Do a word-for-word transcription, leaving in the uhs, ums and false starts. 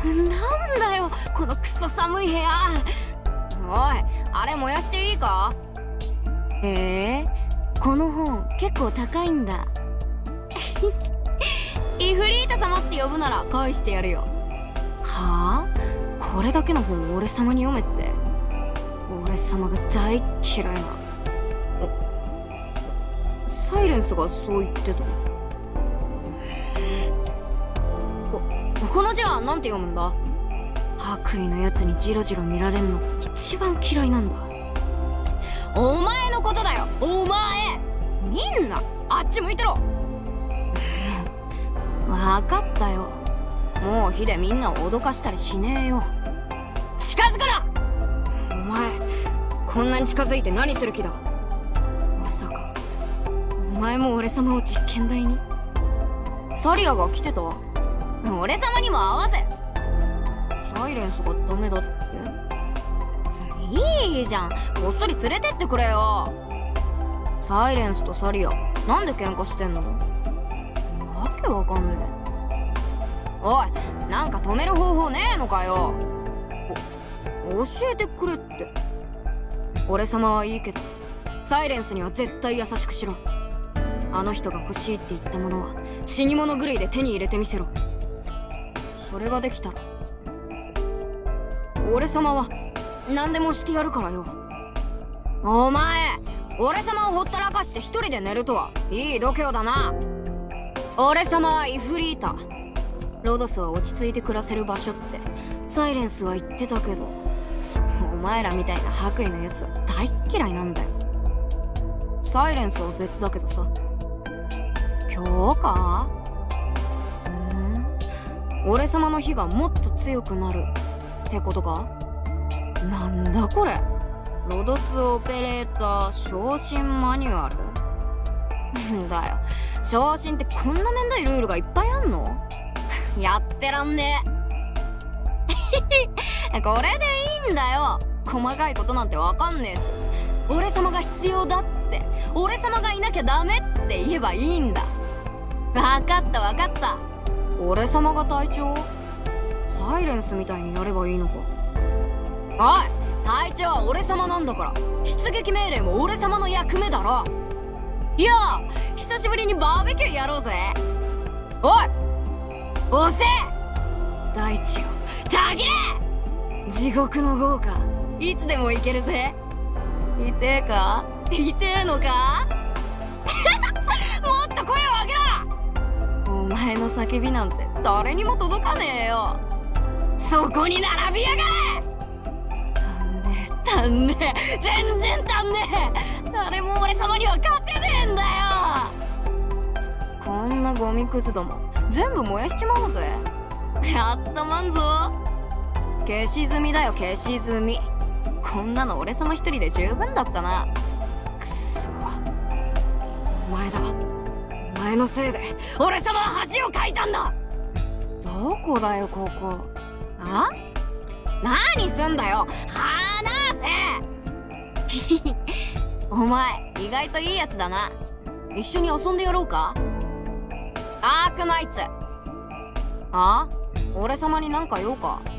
なんだよこのクソ寒い部屋。おい、あれ燃やしていいか？へえ、この本結構高いんだ。イフリータ様って呼ぶなら返してやるよ。はあ？これだけの本俺様に読めって？俺様が大嫌いな。サイレンスがそう言ってた。こ, この字はなんて読むんだ？白衣のやつにジロジロ見られんの一番嫌いなんだ。お前のことだよ、お前。みんなあっち向いてろ。分かったよ。もう火でみんなを脅かしたりしねえよ。近づくな！お前こんなに近づいて何する気だ？まさかお前も俺様を実験台に？サリアが来てた？俺様にも合わせ。サイレンスがダメだって？いいじゃん、こっそり連れてってくれよ。サイレンスとサリアなんで喧嘩してんの？わけわかんねえ。おい、なんか止める方法ねえのかよ。お教えてくれって。俺様はいいけどサイレンスには絶対優しくしろ。あの人が欲しいって言ったものは死に物狂いで手に入れてみせろ。それができたら俺様は何でもしてやるからよ。お前俺様をほったらかして一人で寝るとはいい度胸だな。俺様はイフリータ。ロドスは落ち着いて暮らせる場所ってサイレンスは言ってたけど、お前らみたいな白衣のやつは大っ嫌いなんだよ。サイレンスは別だけどさ。今日か？ん？俺様の火がもっと強くなるってことか？なんだこれ。ロドスオペレーター昇進マニュアル？んだよ、昇進ってこんなめんどいルールがいっぱいあんの？やってらんねえ。これでいいんだよ。細かいことなんてわかんねえし、俺様が必要だって、俺様がいなきゃダメって言えばいいんだ。わかったわかった。俺様が隊長？サイレンスみたいにやればいいのか？おい、隊長は俺様なんだから出撃命令も俺様の役目だろ。いやあ、久しぶりにバーベキューやろうぜ。おい押せ大地よ、たぎれ地獄の豪華、いつでも行けるぜ。痛えか？痛えのか？もっと声を上げろ。お前の叫びなんて誰にも届かねえよ。そこに並びやがれ。足んねえ、全然足んねえ。誰も俺様には勝てねえんだよ。こんなゴミくずども全部燃やしちまおうぜ。やったまんぞ。消し済みだよ、消し済み。こんなの俺様一人で十分だったな。くそ、お前だ。お前のせいで俺様は恥をかいたんだ。どこだよここ。あ？何すんだよ、離せ。お前意外といいやつだな。一緒に遊んでやろうか？アークナイツ。あ？俺様に何か用か？